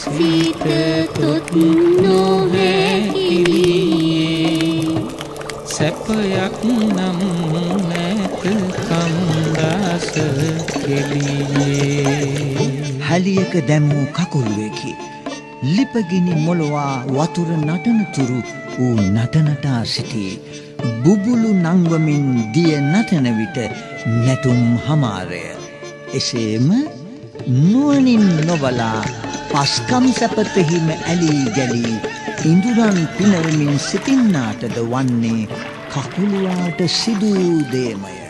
සිත තොත් නොහැකිලියේ සැපයක් නම් නැත කම්දාස කෙලියේ හැලියක දැම්මූ කකුළුවෙකි ලිපගිනි මොළවා වතුර නටන තුරු ඌ නටනටා සිටියේ බුබුලු නංවමින් දිය නටන විට නැටුම් හමාරය එසේම නුවණින් නොබලා පස්කම් සැපතෙහිම ඇලී ගැලී ඉඳුරන් පිනවමින් සිටින්නාටද වන්නේ කකුළුවාට සිදූ දේමය